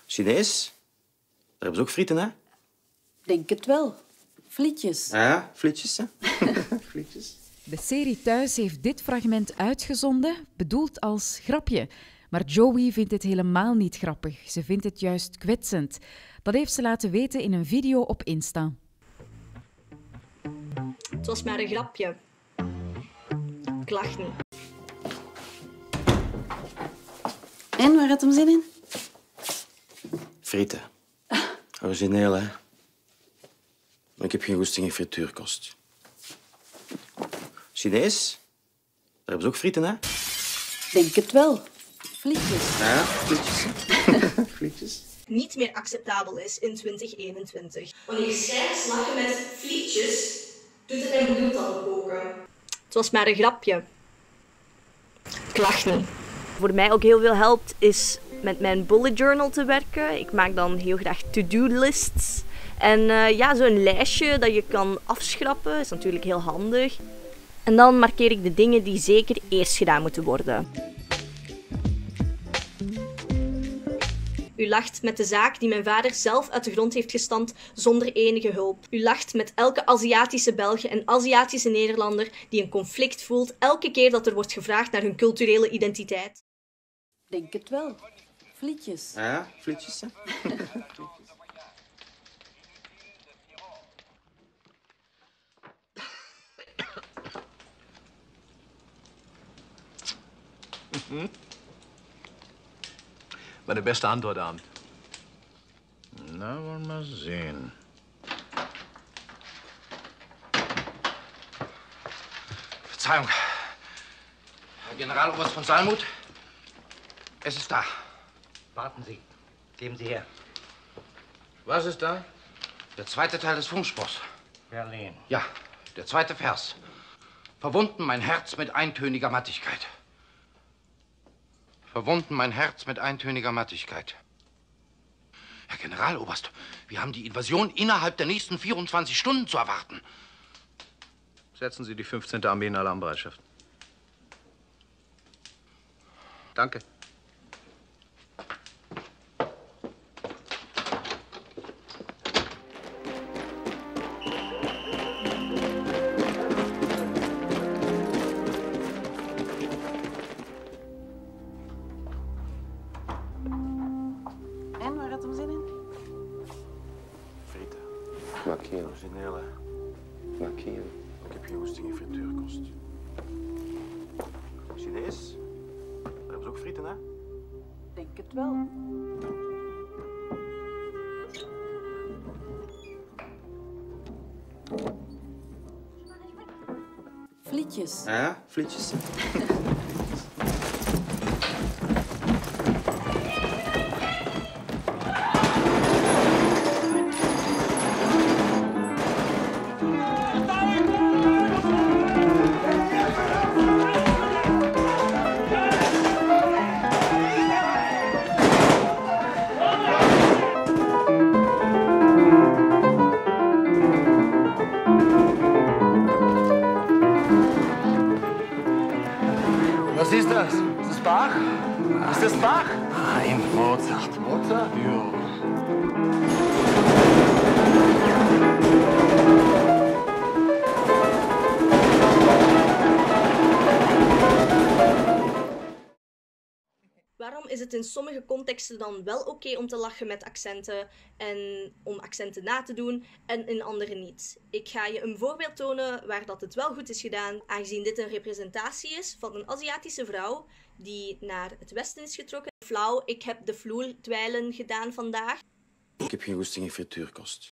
Chinees? Daar hebben ze ook frieten, hè? Denk het wel. Frietjes. Ja, frietjes, hè? Frietjes. De serie Thuis heeft dit fragment uitgezonden, bedoeld als grapje. Maar Joey vindt het helemaal niet grappig. Ze vindt het juist kwetsend. Dat heeft ze laten weten in een video op Insta. Het was maar een grapje. Ik lach niet. En, waar had hem zin in? Frieten. Origineel, hè? Maar ik heb geen goesting in frituurkost. Chinees? Daar hebben ze ook frieten, hè? Denk het wel. Frietjes. Ja, frietjes, hè? Frietjes. Niet meer acceptabel is in 2021. Wanneer schrijvers lachen met frietjes, doet het mijn bloed al koken. Het was maar een grapje. Ik lach niet. Voor mij ook heel veel helpt is met mijn bullet journal te werken. Ik maak dan heel graag to-do lists. En ja, zo'n lijstje dat je kan afschrappen is natuurlijk heel handig. En dan markeer ik de dingen die zeker eerst gedaan moeten worden. U lacht met de zaak die mijn vader zelf uit de grond heeft gestampt zonder enige hulp. U lacht met elke Aziatische Belge en Aziatische Nederlander die een conflict voelt elke keer dat er wordt gevraagd naar hun culturele identiteit. Denk het wel. Frietjes. Ja, frietjes, hè? Meine beste Antwort, Abend. Na, wollen wir mal sehen. Verzeihung. Herr Generaloberst von Salmuth, es ist da. Warten Sie. Geben Sie her. Was ist da? Der zweite Teil des Funkspruchs. Berlin. Ja, der zweite Vers. Verwunden mein Herz mit eintöniger Mattigkeit. Verwunden mein Herz mit eintöniger Mattigkeit. Herr Generaloberst, wir haben die Invasion innerhalb der nächsten 24 Stunden zu erwarten. Setzen Sie die 15. Armee in Alarmbereitschaft. Danke. En, waar had hem zin in? Frieten. Markieren, Origineel, hè? markieren. Ik heb geen goesting in frituurkost. Chinees? Daar hebben ze ook frieten, hè? Denk het wel. Frietjes. Ja, frietjes, hè? Was ist das? Ist das Bach? Ist das Bach? Nein, Mozart. Mozart? Jo. Waarom is het in sommige contexten dan wel oké om te lachen met accenten en om accenten na te doen en in andere niet? Ik ga je een voorbeeld tonen waar dat het wel goed is gedaan, aangezien dit een representatie is van een Aziatische vrouw die naar het westen is getrokken. Flauw, ik heb de vloerdwijlen gedaan vandaag. Ik heb geen goesting in frituurkost.